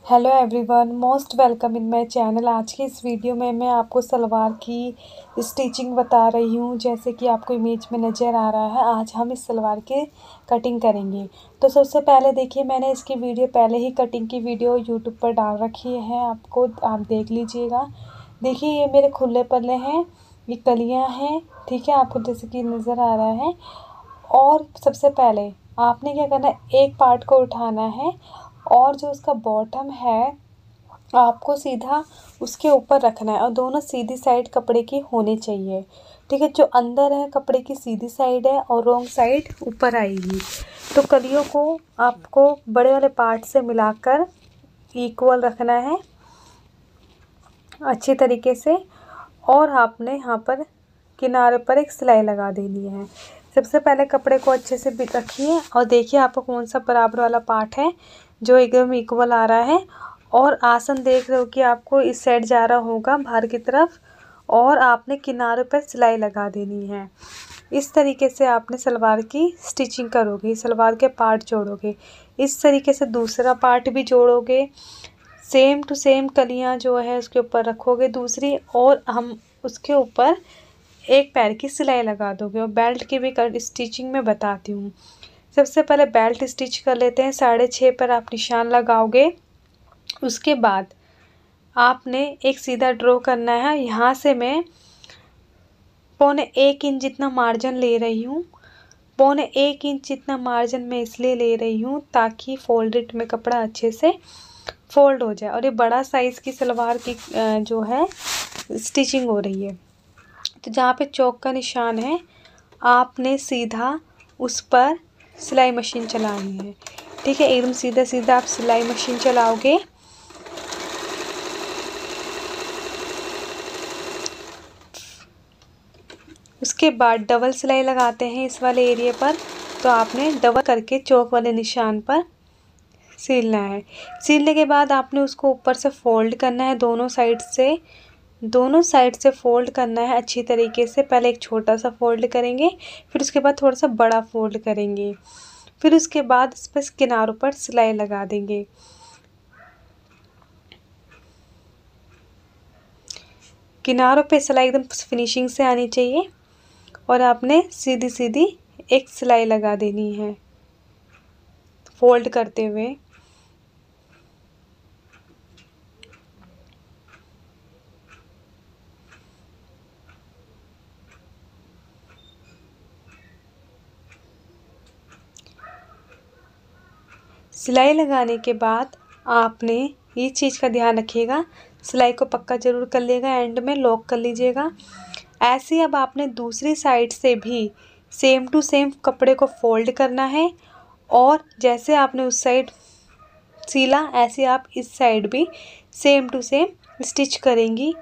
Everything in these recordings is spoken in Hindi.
Hello everyone, most welcome in my channel. आज के इस वीडियो में मैं आपको सलवार की स्टिचिंग बता रही हूँ। जैसे कि आपको इमेज में नज़र आ रहा है, आज हम इस सलवार के कटिंग करेंगे। तो सबसे पहले देखिए, मैंने इसकी वीडियो पहले ही कटिंग की वीडियो यूट्यूब पर डाल रखी है, आप देख लीजिएगा। देखिए, ये मेरे खुले पल्ले हैं, ये कलियाँ हैं, ठीक है, आपको जैसे कि नज़र आ रहा है। और सबसे पहले आपने क्या करना है, एक पार्ट को उठाना है और जो उसका बॉटम है आपको सीधा उसके ऊपर रखना है और दोनों सीधी साइड कपड़े की होनी चाहिए, ठीक है। जो अंदर है कपड़े की सीधी साइड है और रॉन्ग साइड ऊपर आएगी। तो कलियों को आपको बड़े वाले पार्ट से मिलाकर इक्वल रखना है अच्छी तरीके से। और आपने यहाँ पर किनारे पर एक सिलाई लगा देनी है। सबसे पहले कपड़े को अच्छे से रखिए और देखिए आपको कौन सा बराबर वाला पार्ट है जो एकदम इक्वल आ रहा है। और आसन देख रहे हो कि आपको इस साइड जा रहा होगा बाहर की तरफ, और आपने किनारे पर सिलाई लगा देनी है। इस तरीके से आपने सलवार की स्टिचिंग करोगे, सलवार के पार्ट जोड़ोगे। इस तरीके से दूसरा पार्ट भी जोड़ोगे, सेम टू सेम कलियां जो है उसके ऊपर रखोगे दूसरी, और हम उसके ऊपर एक पैर की सिलाई लगा दोगे। और बेल्ट की भी स्टिचिंग में बताती हूँ। सबसे पहले बेल्ट स्टिच कर लेते हैं। 6.5 पर आप निशान लगाओगे। उसके बाद आपने एक सीधा ड्रॉ करना है। यहाँ से मैं 1.25 इंच जितना मार्जिन ले रही हूँ। 1.25 इंच जितना मार्जिन मैं इसलिए ले रही हूँ ताकि फोल्डेड में कपड़ा अच्छे से फोल्ड हो जाए। और ये बड़ा साइज़ की सलवार की जो है स्टिचिंग हो रही है। तो जहाँ पे चौक का निशान है आपने सीधा उस पर सिलाई मशीन चलानी है, ठीक है। एकदम सीधा सीधा आप सिलाई मशीन चलाओगे। उसके बाद डबल सिलाई लगाते हैं इस वाले एरिया पर, तो आपने डबल करके चौक वाले निशान पर सिलना है। सिलने के बाद आपने उसको ऊपर से फोल्ड करना है, दोनों साइड से फोल्ड करना है अच्छी तरीके से। पहले एक छोटा सा फोल्ड करेंगे, फिर उसके बाद थोड़ा सा बड़ा फोल्ड करेंगे, फिर उसके बाद इस पर किनारों पर सिलाई लगा देंगे। किनारों पे सिलाई एकदम फिनिशिंग से आनी चाहिए और आपने सीधी सीधी एक सिलाई लगा देनी है फोल्ड करते हुए। सिलाई लगाने के बाद आपने ये चीज़ का ध्यान रखिएगा, सिलाई को पक्का ज़रूर कर लेगा, एंड में लॉक कर लीजिएगा। ऐसे अब आपने दूसरी साइड से भी सेम टू सेम कपड़े को फोल्ड करना है और जैसे आपने उस साइड सिला ऐसे आप इस साइड भी सेम टू सेम स्टिच करेंगी।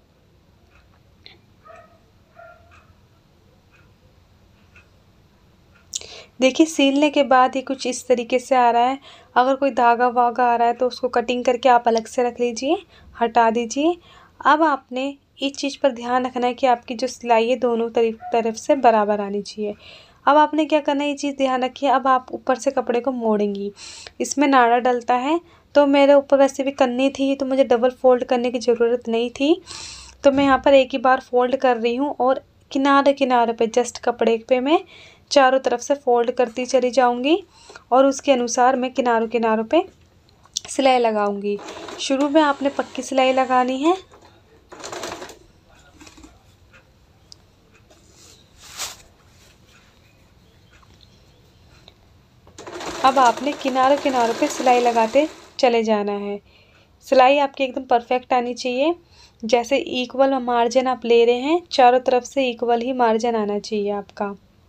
देखिए, सिलने के बाद ये कुछ इस तरीके से आ रहा है। अगर कोई धागा वागा आ रहा है तो उसको कटिंग करके आप अलग से रख लीजिए, हटा दीजिए। अब आपने इस चीज़ पर ध्यान रखना है कि आपकी जो सिलाई है दोनों तरफ से बराबर आनी चाहिए। अब आपने क्या करना है, ये चीज़ ध्यान रखिए। अब आप ऊपर से कपड़े को मोड़ेंगी, इसमें नाड़ा डलता है। तो मेरे ऊपर वैसे भी करनी थी तो मुझे डबल फोल्ड करने की ज़रूरत नहीं थी, तो मैं यहाँ पर एक ही बार फोल्ड कर रही हूँ और किनारे किनारे पे जस्ट कपड़े पे मैं चारों तरफ से फोल्ड करती चली जाऊँगी और उसके अनुसार मैं किनारों किनारों पे सिलाई लगाऊंगी। शुरू में आपने पक्की सिलाई लगानी है। अब आपने किनारों किनारों पे सिलाई लगाते चले जाना है। सिलाई आपकी एकदम परफेक्ट आनी चाहिए। जैसे इक्वल मार्जिन आप ले रहे हैं, चारों तरफ से इक्वल ही मार्जिन आना चाहिए आपका।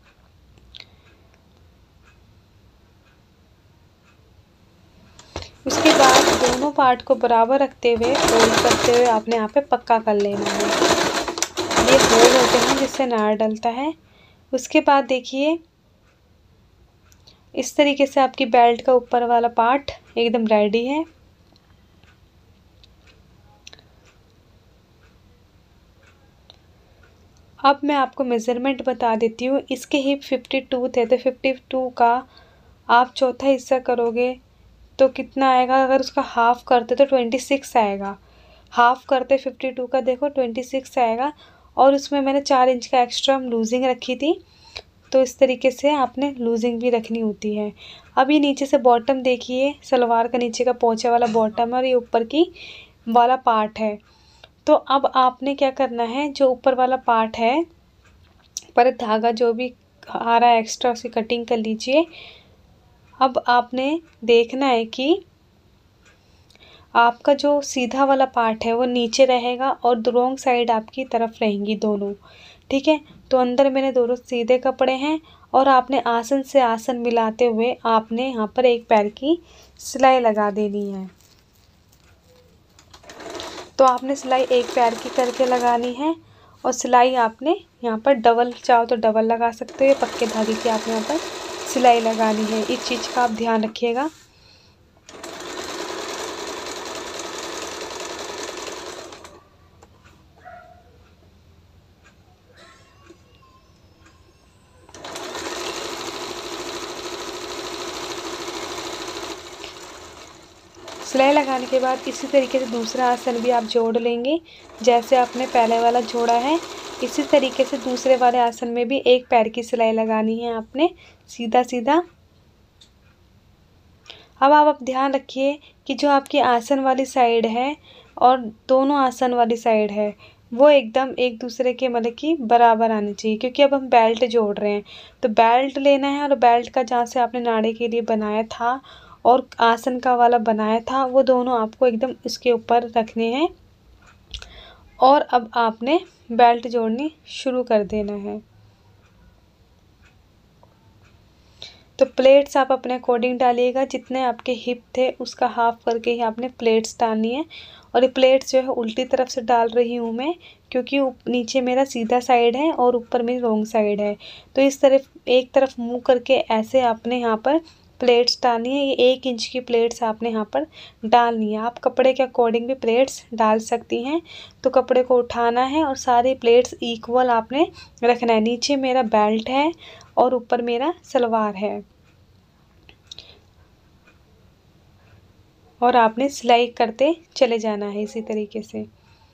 उसके बाद दोनों पार्ट को बराबर रखते हुए फोल्ड करते हुए आपने यहाँ पे पक्का कर लेना है। ये होल होते हैं जिससे नाड़ डलता है। उसके बाद देखिए, इस तरीके से आपकी बेल्ट का ऊपर वाला पार्ट एकदम रेडी है। अब मैं आपको मेज़रमेंट बता देती हूँ। इसके हिप 52 थे, तो 52 का आप चौथा हिस्सा करोगे तो कितना आएगा, अगर उसका हाफ करते तो 26 आएगा। हाफ करते 52 का देखो 26 आएगा। और उसमें मैंने 4 इंच का एक्स्ट्रा लूजिंग रखी थी, तो इस तरीके से आपने लूजिंग भी रखनी होती है। अब ये नीचे से बॉटम देखिए, सलवार का नीचे का पोंचे वाला बॉटम है और ये ऊपर की वाला पार्ट है। तो अब आपने क्या करना है, जो ऊपर वाला पार्ट है पर धागा जो भी आ रहा है एक्स्ट्रा उसकी कटिंग कर लीजिए। अब आपने देखना है कि आपका जो सीधा वाला पार्ट है वो नीचे रहेगा और रॉन्ग साइड आपकी तरफ रहेंगी दोनों, ठीक है। तो अंदर मैंने दोनों सीधे कपड़े हैं और आपने आसन से आसन मिलाते हुए आपने यहाँ पर एक पैर की सिलाई लगा देनी है। तो आपने सिलाई एक पैर की करके लगानी है और सिलाई आपने यहाँ पर डबल, चाहो तो डबल लगा सकते हो, पक्के धागे की आपने यहाँ पर सिलाई लगानी है। इस चीज़ का आप ध्यान रखिएगा। सिलाई लगाने के बाद इसी तरीके से दूसरा आसन भी आप जोड़ लेंगे। जैसे आपने पहले वाला जोड़ा है इसी तरीके से दूसरे वाले आसन में भी एक पैर की सिलाई लगानी है आपने, सीधा सीधा। अब आप ध्यान रखिए कि जो आपकी आसन वाली साइड है और दोनों आसन वाली साइड है वो एकदम एक दूसरे के मतलब कि बराबर आनी चाहिए, क्योंकि अब हम बेल्ट जोड़ रहे हैं। तो बेल्ट लेना है और बेल्ट का जहाँ से आपने नाड़े के लिए बनाया था और आसन का वाला बनाया था वो दोनों आपको एकदम इसके ऊपर रखने हैं। और अब आपने बेल्ट जोड़नी शुरू कर देना है। तो प्लेट्स आप अपने अकॉर्डिंग डालिएगा, जितने आपके हिप थे उसका हाफ करके ही आपने प्लेट्स डालनी है। और ये प्लेट्स जो है उल्टी तरफ से डाल रही हूँ मैं, क्योंकि नीचे मेरा सीधा साइड है और ऊपर मेरी रॉन्ग साइड है। तो इस तरफ एक तरफ मुँह करके ऐसे आपने यहाँ पर प्लेट्स डालनी है। ये 1 इंच की प्लेट्स आपने यहाँ पर डालनी है। आप कपड़े के अकॉर्डिंग भी प्लेट्स डाल सकती हैं। तो कपड़े को उठाना है और सारी प्लेट्स इक्वल आपने रखना है। नीचे मेरा बेल्ट है और ऊपर मेरा सलवार है और आपने सिलाई करते चले जाना है इसी तरीके से।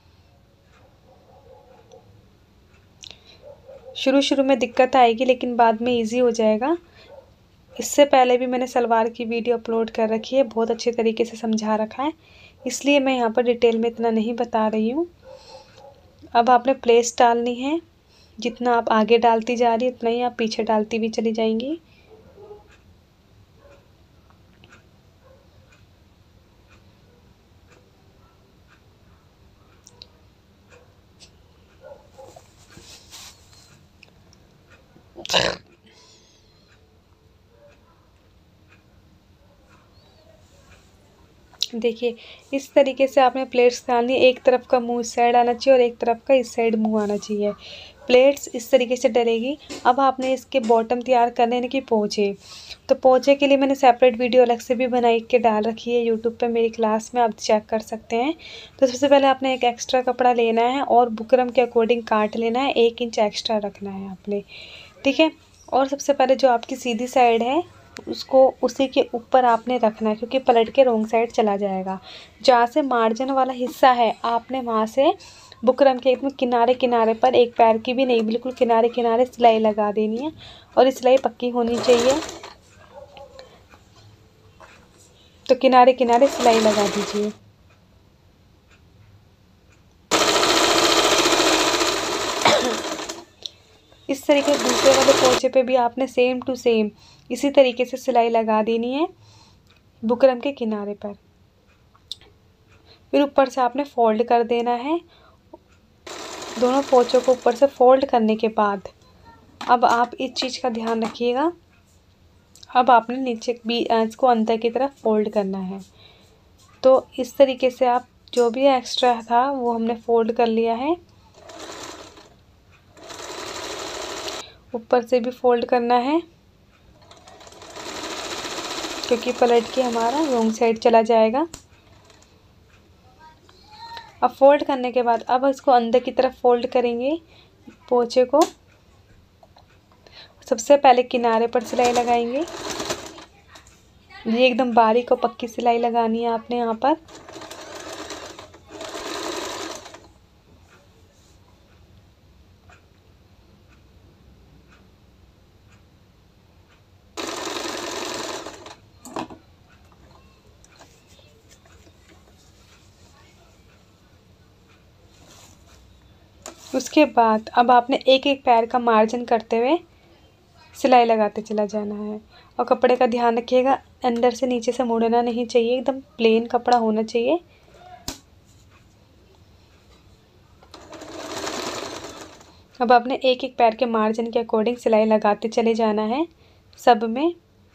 शुरू शुरू में दिक्कत आएगी लेकिन बाद में इजी हो जाएगा। इससे पहले भी मैंने सलवार की वीडियो अपलोड कर रखी है, बहुत अच्छे तरीके से समझा रखा है, इसलिए मैं यहाँ पर डिटेल में इतना नहीं बता रही हूँ। अब आपने प्लेट्स डालनी है, जितना आप आगे डालती जा रही उतना ही आप पीछे डालती भी चली जाएंगी। देखिए इस तरीके से आपने प्लेट्स डालनी है। एक तरफ का मुंह इस साइड आना चाहिए और एक तरफ का इस साइड मुंह आना चाहिए। प्लेट्स इस तरीके से डलेगी। अब आपने इसके बॉटम तैयार करने हैं कि पोंचे। तो पोंचे के लिए मैंने सेपरेट वीडियो अलग से भी बनाई के डाल रखी है यूट्यूब पे मेरी क्लास में, आप चेक कर सकते हैं। तो सबसे पहले आपने एक एक्स्ट्रा कपड़ा लेना है और बुकरम के अकॉर्डिंग काट लेना है, 1 इंच एक्स्ट्रा रखना है आपने, ठीक है। और सबसे पहले जो आपकी सीधी साइड है उसको उसी के ऊपर आपने रखना है, क्योंकि पलट के रॉन्ग साइड चला जाएगा। जहाँ से मार्जिन वाला हिस्सा है आपने वहाँ से बुकरम के एकदम किनारे किनारे पर, एक पैर की भी नहीं, बिल्कुल किनारे किनारे सिलाई लगा देनी है और ये सिलाई पक्की होनी चाहिए। तो किनारे किनारे सिलाई लगा दीजिए। इस तरीके से दूसरे वाले पोंचे पे भी आपने सेम टू सेम इसी तरीके से सिलाई लगा देनी है बुकरम के किनारे पर। फिर ऊपर से आपने फोल्ड कर देना है। दोनों पोंचों को ऊपर से फोल्ड करने के बाद अब आप इस चीज़ का ध्यान रखिएगा, अब आपने नीचे भी इसको अंदर की तरफ फोल्ड करना है। तो इस तरीके से आप जो भी एक्स्ट्रा था वो हमने फोल्ड कर लिया है। ऊपर से भी फोल्ड करना है, क्योंकि पलट के हमारा रॉन्ग साइड चला जाएगा। अब फोल्ड करने के बाद अब इसको अंदर की तरफ फोल्ड करेंगे पोंचे को। सबसे पहले किनारे पर सिलाई लगाएंगे, ये एकदम बारीक और पक्की सिलाई लगानी है आपने यहाँ पर। उसके बाद अब आपने एक एक पैर का मार्जिन करते हुए सिलाई लगाते चला जाना है। और कपड़े का ध्यान रखिएगा, अंदर से नीचे से मुड़ना नहीं चाहिए, एकदम प्लेन कपड़ा होना चाहिए। अब आपने एक एक पैर के मार्जिन के अकॉर्डिंग सिलाई लगाते चले जाना है सब में।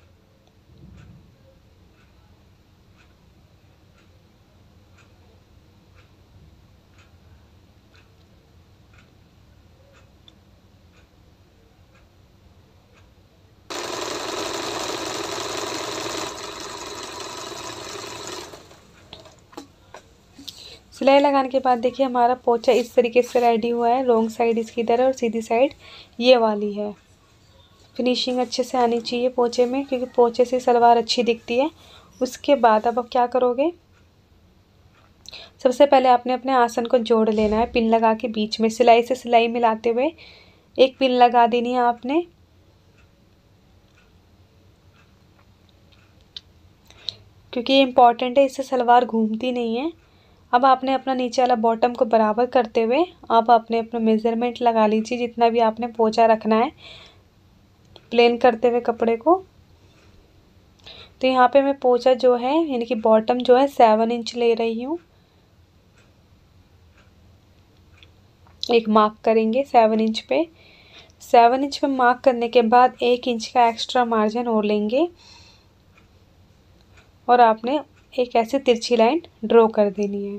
सिलाई लगाने के बाद देखिए हमारा पोंचा इस तरीके से रेडी हुआ है। रॉन्ग साइड इसकी इधर है और सीधी साइड ये वाली है। फिनिशिंग अच्छे से आनी चाहिए पोंचे में, क्योंकि पोंचे से सलवार अच्छी दिखती है। उसके बाद अब आप क्या करोगे, सबसे पहले आपने अपने आसन को जोड़ लेना है पिन लगा के बीच में, सिलाई से सिलाई मिलाते हुए एक पिन लगा देनी है आपने। क्योंकि ये इम्पॉर्टेंट है, इससे सलवार घूमती नहीं है। अब आपने अपना नीचे वाला बॉटम को बराबर करते हुए अब आपने अपना मेज़रमेंट लगा लीजिए, जितना भी आपने पोंचा रखना है प्लेन करते हुए कपड़े को। तो यहाँ पे मैं पोंचा जो है यानी कि बॉटम जो है 7 इंच ले रही हूँ। एक मार्क करेंगे 7 इंच पे। 7 इंच पे मार्क करने के बाद 1 इंच का एक्स्ट्रा मार्जिन और लेंगे और आपने एक ऐसी तिरछी लाइन ड्रॉ कर देनी है।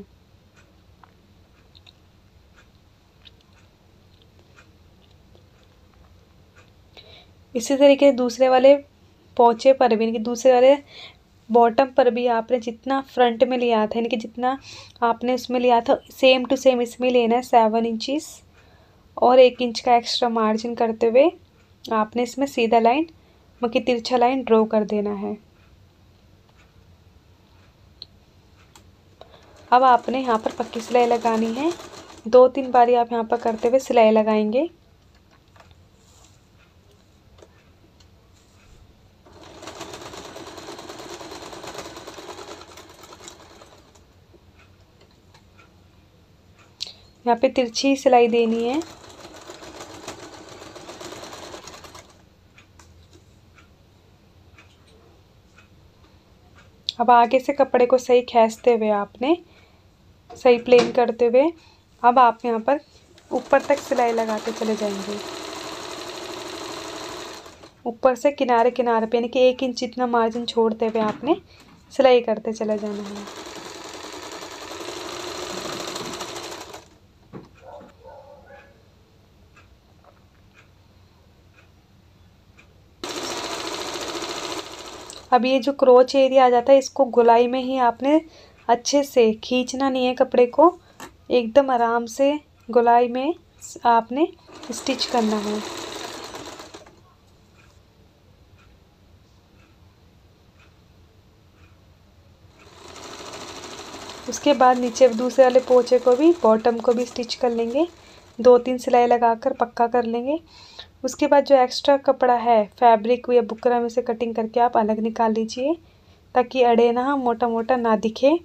इसी तरीके से दूसरे वाले पोंचे पर भी, यानी कि दूसरे वाले बॉटम पर भी आपने जितना फ्रंट में लिया था यानी कि जितना आपने उसमें लिया था सेम टू सेम इसमें लेना है 7 इंचेस। और 1 इंच का एक्स्ट्रा मार्जिन करते हुए आपने इसमें सीधा लाइन मतलब कि तिरछा लाइन ड्रॉ कर देना है। अब आपने यहाँ पर पक्की सिलाई लगानी है। 2-3 बारी आप यहाँ पर करते हुए सिलाई लगाएंगे। यहाँ पे तिरछी सिलाई देनी है। अब आगे से कपड़े को सही खींचते हुए आपने सही प्लेन करते हुए अब आप यहाँ पर ऊपर तक सिलाई लगाते चले जाएंगे। ऊपर से किनारे किनारे पे यानी कि 1 इंच जितना मार्जिन छोड़ते हुए आपने सिलाई करते चले जाना है। अब ये जो क्रोच एरिया आ जाता है इसको गोलाई में ही आपने अच्छे से खींचना नहीं है कपड़े को, एकदम आराम से गोलाई में आपने स्टिच करना है। उसके बाद नीचे दूसरे वाले पोंचे को भी बॉटम को भी स्टिच कर लेंगे, 2-3 सिलाई लगाकर पक्का कर लेंगे। उसके बाद जो एक्स्ट्रा कपड़ा है फैब्रिक या बुकरम में से कटिंग करके आप अलग निकाल लीजिए, ताकि अड़े ना, मोटा मोटा ना दिखे।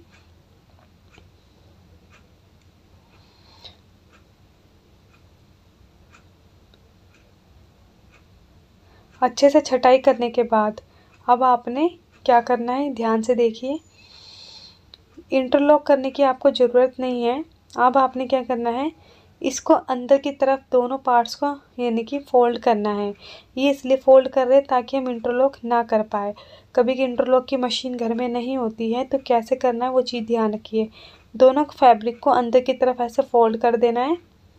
अच्छे से छटाई करने के बाद अब आपने क्या करना है ध्यान से देखिए, इंटरलॉक करने की आपको ज़रूरत नहीं है। अब आपने क्या करना है, इसको अंदर की तरफ दोनों पार्ट्स को यानी कि फ़ोल्ड करना है। ये इसलिए फ़ोल्ड कर रहे हैं ताकि हम इंटरलॉक ना कर पाए। कभी की इंटरलॉक की मशीन घर में नहीं होती है तो कैसे करना है वो चीज़ ध्यान रखिए। दोनों फैब्रिक को अंदर की तरफ ऐसे फ़ोल्ड कर देना है।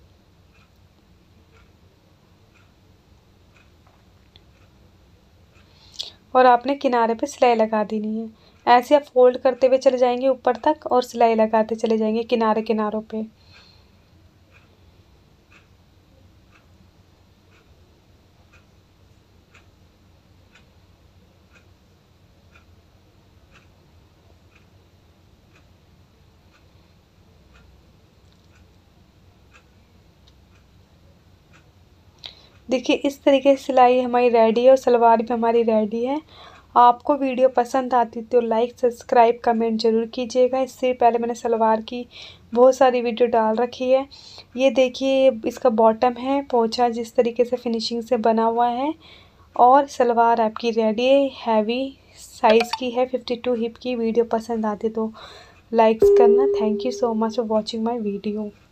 और आपने किनारे पे सिलाई लगा देनी है। ऐसे आप फोल्ड करते हुए चले जाएंगे ऊपर तक और सिलाई लगाते चले जाएंगे किनारे किनारों पे। देखिए इस तरीके से सिलाई हमारी रेडी है और सलवार भी हमारी रेडी है। आपको वीडियो पसंद आती तो लाइक सब्सक्राइब कमेंट ज़रूर कीजिएगा। इससे पहले मैंने सलवार की बहुत सारी वीडियो डाल रखी है। ये देखिए इसका बॉटम है, पोंचा जिस तरीके से फिनिशिंग से बना हुआ है और सलवार आपकी रेडी है। हैवी साइज़ की है, 52 हिप की। वीडियो पसंद आती तो लाइक्स करना। Thank you so much for watching my video.